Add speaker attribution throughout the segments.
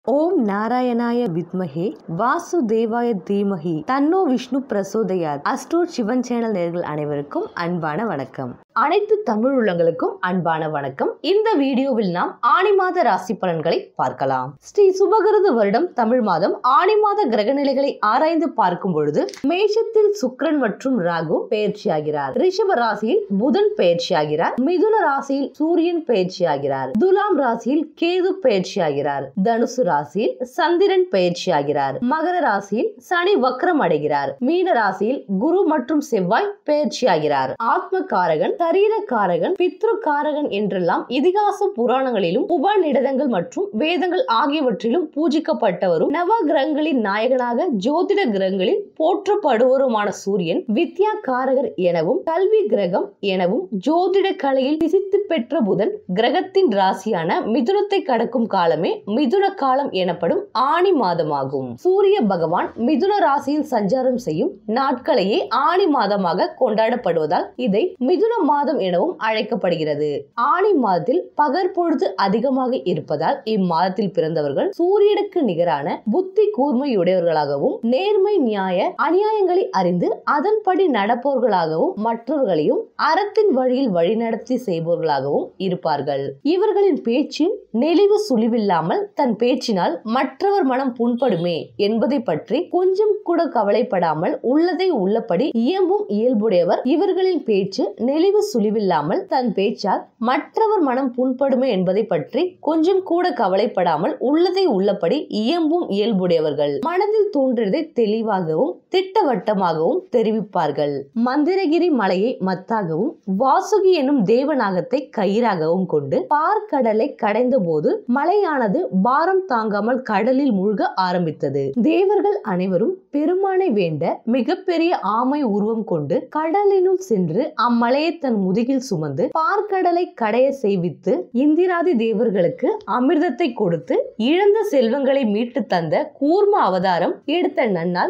Speaker 1: ஓம் நாராயணாய வித்மஹே வாசுதேவாய தீமஹி தன்னோ விஷ்ணு பிரசோதயாத். அஸ்ட்ரோ சிவன் சேனல் நேயர்கள் அனைவருக்கும் அன்பான வணக்கம். அனைத்து தமிழ் உள்ளங்களுக்கும் அன்பான வணக்கம். இந்த வீடியோவில் நாம் ஆனி மாத ராசி பலன்களை பார்க்கலாம். ஸ்ரீ சுபகிருது வருடம் தமிழ் மாதம் ஆனி மாத கிரக நிலைகளை ஆராய்ந்து பார்க்கும் பொழுது மேஷத்தில் சுக்கிரன் மற்றும் ராகு பெயர்ச்சியாகிறார். ரிஷப ராசியில் புதன் பெயர்ச்சியாகிறார். மிதுன ராசியில் சூரியன் பெயர்ச்சியாகிறார். துலாம் ராசியில் கேது பெயர்ச்சியாகிறார். தனுசு ராசியில் சந்திரன் பெயர்ச்சியாகிறார். மகர ராசியில் சனி வக்ரம் அடைகிறார். மீன ராசியில் குரு மற்றும் செவ்வாய் பெயர்ச்சியாகிறார். ஆத்ம காரகன், சரீர காரகன், பித்ரு காரகன் என்றெல்லாம் இதிகாச புராணங்களிலும் உபநிடதங்கள் மற்றும் வேதங்கள் ஆகியவற்றிலும் பூஜிக்கப்பட்டவரும் நவ கிரகங்களின் நாயகனாக ஜோதிட கிரகங்களில் போற்றப்படுவருமான சூரியன் வித்யா காரகர் எனவும் கல்வி கிரகம் எனவும் ஜோதிட கலையில் பிரசித்தி பெற்ற புதன் கிரகத்தின் ராசியான மிதுனத்தை கடக்கும் காலமே மிதுன காலம் எனப்படும் ஆனி மாதமாகும். சூரிய பகவான் மிதுன ராசியில் சஞ்சாரம் செய்யும் நாட்களையே ஆனி மாதமாக கொண்டாடப்படுவதால் இதை மிதுன மாதம் எனவும் அழைக்கப்படுகிறது. ஆனி மாதத்தில் பகற்பொழுது அதிகமாக இருப்பதால் இம்மாதத்தில் பிறந்தவர்கள் சூரியனுக்கு நிகரான புத்தி கூர்மையுடையவர்களாகவும் நேர்மை நியாய அநியாயங்களை அறிந்து அதன்படி நடப்பவர்களாகவும் மற்றவர்களையும் அறத்தின் வழியில் வழிநடத்தி செய்பவர்களாகவும் இருப்பார்கள். இவர்களின் பேச்சின் நெளிவு சுழிவில்லாமல் தன் பேச்சினால் மற்றவர் மனம் புண்படுமே என்பதை பற்றி கொஞ்சம் கூட கவலைப்படாமல் உள்ளதை உள்ளபடி இயம்பும் இயல்புடையவர். இவர்களின் பேச்சு நெளிவு சுழிவில்லாமல் தன் பேச்சால் மற்றவர் மனம் புண்படுமே என்பதை பற்றி கொஞ்சம் கூட கவலைப்படாமல் உள்ளதை உள்ளபடி இயம்பும் இயல்புடையவர்கள். மனதில் தோன்றியதை தெளிவாகவும் திட்டவட்டமாகவும் தெரிவிப்பார்கள். மந்திரகிரி மலையை மத்தாகவும் வாசுகி எனும் தேவநாகத்தை கயிறாகவும் கொண்டு பார்க்கடலை கடைந்த போது மலையானது பாரம் தாங்காமல் கடலில் மூழ்க ஆரம்பித்தது. தேவர்கள் அனைவரும் பெருமானை வேண்ட மிகப்பெரிய ஆமை உருவம் கொண்டு கடலினுள் சென்று அம்மலையை தன் முதுகில் சுமந்து பார்க்கடலை கடைய செய்வித்து இந்திராதி தேவர்களுக்கு அமிர்தத்தை கொடுத்து இழந்த செல்வங்களை மீட்டு தந்த கூர்ம அவதாரம் எடுத்த நன்னாள்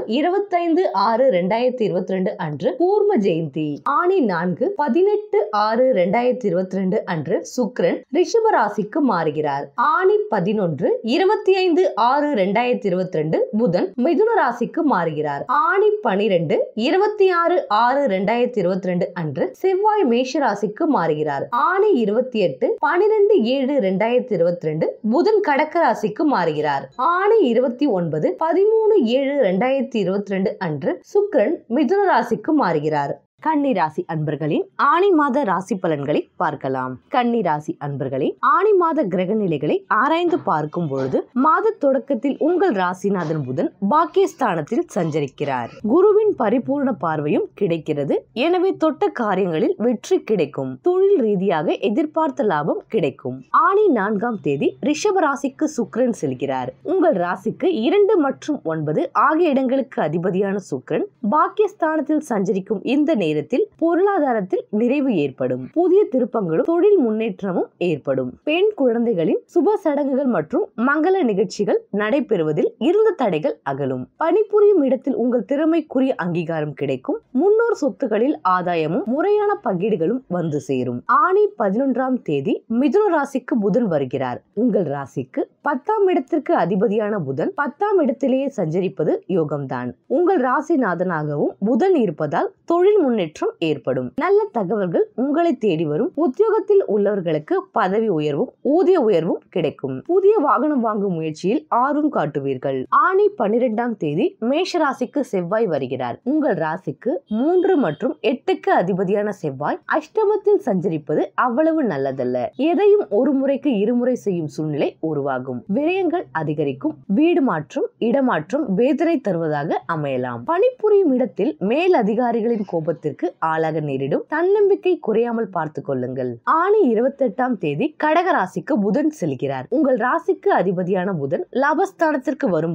Speaker 1: 25/6/2022 அன்று கூர்ம ஜெயந்தி. ஆனி 4 18/6/2022 அன்று சுக்கிரன் ரிஷப ராசிக்கு மாறுகிறார். ஆனி 11 25/6/2022 புதன் மிதுன ராசிக்கு மாறுகிறார். ஆனி 12 26/6/2022 அன்று செவ்வாய் மேஷ ராசிக்கு மாறுகிறார். ஆனி 28 12/7/2022 புதன் கடக ராசிக்கு மாறுகிறார். ஆனி 29 13/7/2022 அன்று சுக்கிரன் மிதுன ராசிக்கு மாறுகிறார். கன்னி ராசி அன்பர்களின் ஆனி மாத ராசி பலன்களை பார்க்கலாம். கன்னி ராசி அன்பர்களே, ஆனி மாத கிரக நிலைகளை ஆராய்ந்து பார்க்கும் பொழுது மாத தொடக்கத்தில் உங்கள் ராசிநாதன் புதன் பாக்கியஸ்தானத்தில் சஞ்சரிக்கிறார். குருவின் பரிபூர்ண பார்வையும் கிடைக்கிறது. எனவே தொட்ட காரியங்களில் வெற்றி கிடைக்கும். தொழில் ரீதியாக எதிர்பார்த்த லாபம் கிடைக்கும். ஆனி 4ஆம் தேதி ரிஷப ராசிக்கு சுக்கிரன் செல்கிறார். உங்கள் ராசிக்கு 2 மற்றும் 9 ஆகிய இடங்களுக்கு அதிபதியான சுக்கிரன் பாக்கியஸ்தானத்தில் சஞ்சரிக்கும் இந்த நேரத்தில் பொருளாதாரத்தில் நிறைவு ஏற்படும். புதிய திருப்பங்களும் தொழில் முன்னேற்றமும் ஏற்படும். பெண் குழந்தைகளின் சுப சடங்குகள் மற்றும் மங்கள நிகழ்ச்சிகள் நடைபெறுவதில் இருந்த தடைகள் அகலும். பணிபுரியும் இடத்தில் உங்கள் திறமைக்குரிய அங்கீகாரம் கிடைக்கும். முன்னோர் சொத்துக்களில் ஆதாயமும் முறையான பங்கீடுகளும் வந்து சேரும். ஆனி 11ஆம் தேதி மிதுன ராசிக்கு புதன் வருகிறார். உங்கள் ராசிக்கு 10ஆம் இடத்திற்கு அதிபதியான புதன் 10ஆம் இடத்திலேயே சஞ்சரிப்பது யோகம்தான். உங்கள் ராசிநாதனாகவும் புதன் இருப்பதால் தொழில் முன்னேற்றம் ஏற்படும். நல்ல தகவல்கள் உங்களை தேடி வரும். உத்தியோகத்தில் உள்ளவர்களுக்கு பதவி உயர்வும் ஊதிய உயர்வும் கிடைக்கும். புதிய வாகனம் வாங்கும் முயற்சியில் ஆர்வம் காட்டுவீர்கள். ஆனி 12ஆம் தேதி மேஷ ராசிக்கு செவ்வாய் வருகிறார். உங்கள் ராசிக்கு 3 மற்றும் 8க்கு அதிபதியான செவ்வாய் அஷ்டமத்தில் சஞ்சரிப்பது அவ்வளவு நல்லதல்ல. எதையும் ஒரு முறைக்கு இருமுறை செய்யும் சூழ்நிலை உருவாகும். விரயங்கள் அதிகரிக்கும். வீடு மாற்றம் இடமாற்றம் வேதனை தருவதாக அமையலாம். பணிபுரியும் இடத்தில் மேல் அதிகாரிகளின் கோபத்திற்கு ஆளாக நேரிடும். தன்னம்பிக்கை குறையாமல் பார்த்துக் கொள்ளுங்கள். ஆனி 28ஆம் தேதி கடக ராசிக்கு புதன் செல்கிறார். உங்கள் ராசிக்கு அதிபதியான புதன் லாபஸ்தானத்திற்கு வரும்போது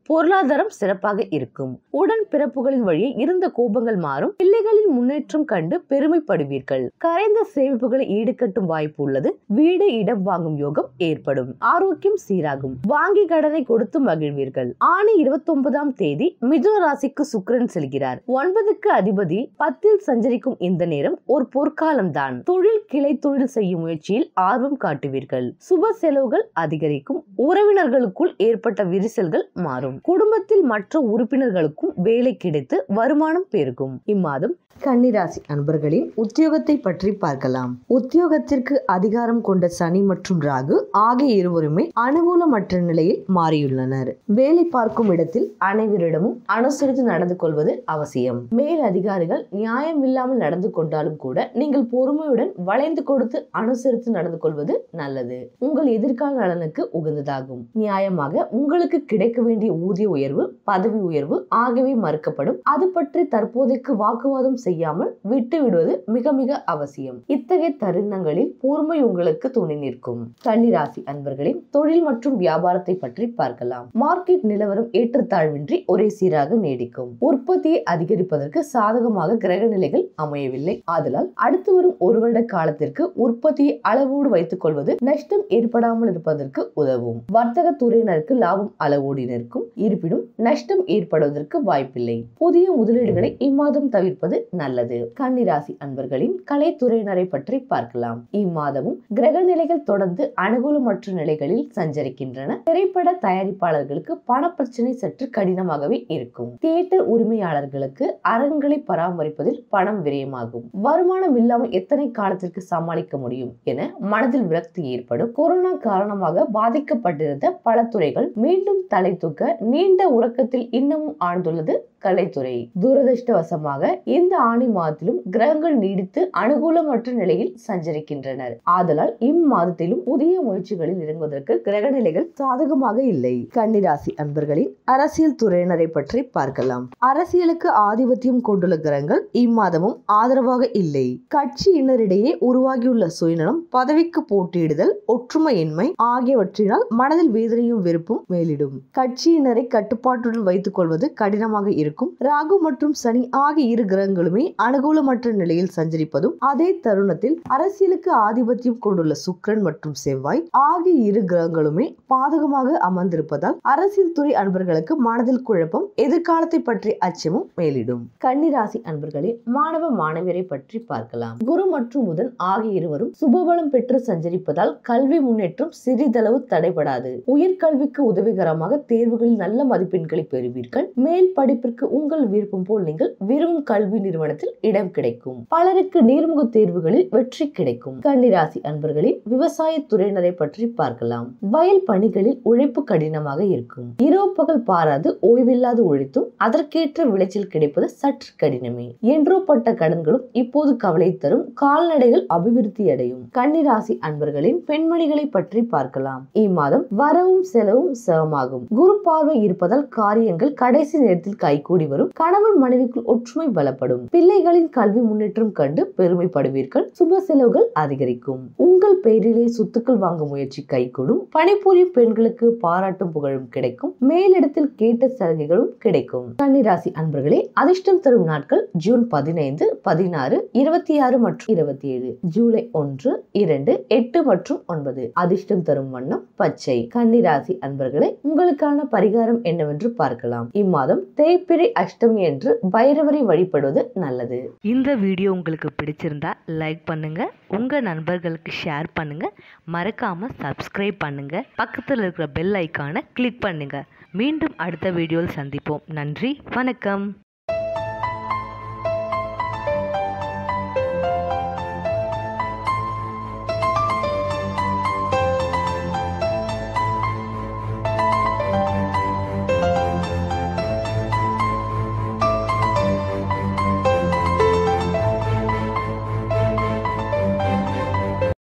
Speaker 1: பொருளாதாரம் சிறப்பாக இருக்கும். உடன் பிறப்புகளின் வழியே இருந்த கோபங்கள் மாறும். பிள்ளைகளின் முன்னேற்றம் கண்டு பெருமைப்படுவீர்கள். கரைந்த சேமிப்புகளை ஈடுகட்டும் வாய்ப்பு உள்ளது. வீடு இடம் வாங்கும் யோகம் ஏற்படும். ஆரோக்கியம் சீராகும். வாங்கி கடனை கொடுத்து மகிழ்வீர்கள். ஆணி 29ஆம் தேதி மிதுன ராசிக்கு சுக்கிரன் செல்கிறார். 9க்கு அதிபதி 10ல் சஞ்சரிக்கும் இந்த நேரம் ஒரு பொற்காலம் தான். தொழில் கிளை தொழில் செய்யும் முயற்சியில் ஆர்வம் காட்டுவீர்கள். சுப செலவுகள் அதிகரிக்கும். உறவினர்களுக்குள் ஏற்பட்ட விரிசல்கள் மாறும். குடும்பத்தில் மற்ற உறுப்பினர்களுக்கும் வேலை கிடைத்து வருமானம் பெருகும். இம்மாதம் கன்னிராசி அன்பர்களின் உத்தியோகத்தை பற்றி பார்க்கலாம். உத்தியோகத்திற்கு அதிகாரம் கொண்ட சனி மற்றும் ராகு ஆகிய இருவருமே அனுகூலமற்ற நிலையில் மாறியுள்ளனர். வேலை பார்க்கும் இடத்தில் அனைவரிடமும் அனுசரித்து நடந்து கொள்வது அவசியம். மேல் அதிகாரிகள் நியாயம் இல்லாமல் நடந்து கொண்டாலும் கூட நீங்கள் பொறுமையுடன் வளைந்து கொடுத்து அனுசரித்து நடந்து கொள்வது நல்லது. உங்கள் எதிர்கால நலனுக்கு உகந்ததாகும். நியாயமாக உங்களுக்கு கிடைக்க வேண்டிய ஊதிய உயர்வு, பதவி உயர்வு ஆகியவை மறுக்கப்படும். அது பற்றி தற்போதைக்கு வாக்குவாதம் செய்யாமல் விட்டு விடுவது மிக மிக அவசியம். இத்தகைய தருணங்களில் பொறுமை உங்களுக்கு துணை நிற்கும். கன்னிராசி அன்பர்களின் தொழில் மற்றும் வியாபாரத்தை பற்றி பார்க்கலாம். மார்க்கெட் நிலவரம் ஏற்றத்தாழ்வின்றி ஒரே சீராக நீடிக்கும். உற்பத்தியை அதிகரிப்பதற்கு சாதகமாக கிரக நிலைகள் அமையவில்லை. ஆதலால் அடுத்து வரும் ஒரு வருட காலத்திற்கு உற்பத்தியை அளவோடு வைத்துக் கொள்வது நஷ்டம் ஏற்படாமல் இருப்பதற்கு உதவும். வர்த்தக துறையினருக்கு லாபம் அளவோடு நிற்கும். இருப்பினும் நஷ்டம் ஏற்படுவதற்கு வாய்ப்பில்லை. புதிய முதலீடுகளை இம்மாதம் தவிர்ப்பது நல்லது. கன்னிராசி அன்பர்களின் கலைத்துறையினரை பற்றி பார்க்கலாம். இம்மாதமும் கிரக நிலைகள் தொடர்ந்து அனுகூலமற்ற நிலைகளில் சஞ்சரிக்கின்றன. திரைப்பட தயாரிப்பாளர்களுக்கு பண பிரச்சனை சற்று கடினமாகவே இருக்கும். தியேட்டர் உரிமையாளர்களுக்கு அரங்குகளை பராமரிப்பதில் பணம் விரயமாகும். வருமானம் இல்லாமல் எத்தனை காலத்திற்கு சமாளிக்க முடியும் என மனதில் விரக்தி ஏற்படும். கொரோனா காரணமாக பாதிக்கப்பட்டிருந்த பல துறைகள் மீண்டும் தலை தூக்க நீண்ட உறக்கத்தில் இன்னமும் ஆழ்ந்துள்ளது கலைத்துறை. துரதிருஷ்டவசமாக இந்த ஆணி மாதத்திலும் கிரகங்கள் நீடித்து அனுகூலமற்ற நிலையில் சஞ்சரிக்கின்றனர். ஆதலால் இம்மாதத்திலும் புதிய முயற்சிகளில் இறங்குவதற்கு கிரக நிலைகள் சாதகமாக இல்லை. கன்னிராசி அன்பர்களின் அரசியல் துறையினரை பற்றி பார்க்கலாம். அரசியலுக்கு ஆதிபத்தியம் கொண்டுள்ள கிரகங்கள் இம்மாதமும் ஆதரவாக இல்லை. கட்சியினரிடையே உருவாகியுள்ள சுயநலம், பதவிக்கு போட்டியிடுதல், ஒற்றுமையின்மை ஆகியவற்றினால் மனதில் வேதனையும் வெறுப்பும் மேலிடும். கட்சியினரை கட்டுப்பாட்டுடன் வைத்துக் கொள்வது கடினமாக இருக்கும். ராகு மற்றும் சனி ஆகிய இரு கிரகங்களுமே அனுகூலமற்ற நிலையில் சஞ்சரிப்பதும், அதே தருணத்தில் அரசியலுக்கு ஆதிபத்தியம் கொண்டுள்ள சுக்கிரன் மற்றும் செவ்வாய் ஆகிய இரு கிரகங்களுமே பாதகமாக அமர்ந்திருப்பதால் அரசியல் துறை அன்பர்களுக்கு மனதில் குழப்பம், எதிர்காலத்தை பற்றி அச்சமும் மேலிடும். கன்னிராசி அன்பர்களின் மாணவ மாணவியரை பற்றி பார்க்கலாம். குரு மற்றும் புதன் ஆகிய இருவரும் சுபபலம் பெற்று சஞ்சரிப்பதால் கல்வி முன்னேற்றம் சிறிதளவு தடைபடாது. உயர்கல்விக்கு உதவிகரமாக தேர்வுகளில் நல்ல மதிப்பெண்களை பெறுவீர்கள். மேல் படிப்பிற்கு உங்கள் விருப்பம் போல் நீங்கள் விரும்பும் கல்வி நிறுவனத்தில் இடம் கிடைக்கும். பலருக்கு நேர்முக தேர்வுகளில் வெற்றி கிடைக்கும். கன்னிராசி அன்பர்களின் விவசாய துறையினரை பற்றி பார்க்கலாம். வயல் பணிகளில் உழைப்பு கடினமாக இருக்கும். இரவு பகல் பாராது ஓய்வில்லாது உழைத்தும் அதற்கேற்ற விளைச்சல் கிடைப்பது சற்று கடினமே. என்றோ பட்ட கடன்களும் இப்போது கவலை தரும். கால்நடைகள் அபிவிருத்தி அடையும். கன்னிராசி அன்பர்களின் பெண்மணிகளை பற்றி பார்க்கலாம். இம்மாதம் வரவும் செலவும் சமமாகும். குரு பார்வை இருப்பதால் காரியங்கள் கடைசி நேரத்தில் கைகூடி வரும். கணவன் மனைவிக்குள் ஒற்றுமை பலப்படும். பிள்ளைகளின் கல்வி முன்னேற்றம் கண்டு பெருமைப்படுவீர்கள். சுப செலவுகள் அதிகரிக்கும். உங்கள் பெயரிலே சொத்துக்கள் வாங்கும் முயற்சி கைகூடும். பணிபுரியும் பெண்களுக்கு பாராட்டும் புகழும் கிடைக்கும். மேலிடத்தில் கேட்ட சலுகைகளும் கிடைக்கும். கன்னிராசி அன்பர்களே, அதிர்ஷ்டம் தரும் நாட்கள் ஜூன் 15, 16, 26 மற்றும் 27. ஜூலை 1, 2, 8 மற்றும் 9. அதிர்ஷ்டம் தரும் வண்ணம் பச்சை. கன்னிராசி அன்பர்களே, உங்களுக்கான பரிகாரம் என்னவென்று பார்க்கலாம். இம்மாதம் தேய்பிறை அஷ்டமி என்று பைரவரை வழிபடுவது நல்லது. இந்த வீடியோ உங்களுக்கு பிடிச்சிருந்தா லைக் பண்ணுங்க, உங்க நண்பர்களுக்கு ஷேர் பண்ணுங்க, மறக்காம சப்ஸ்கிரைப் பண்ணுங்க, பக்கத்தில் இருக்கிற பெல் ஐகானை கிளிக் பண்ணுங்க. மீண்டும் அடுத்த வீடியோவில் சந்திப்போம். நன்றி, வணக்கம்.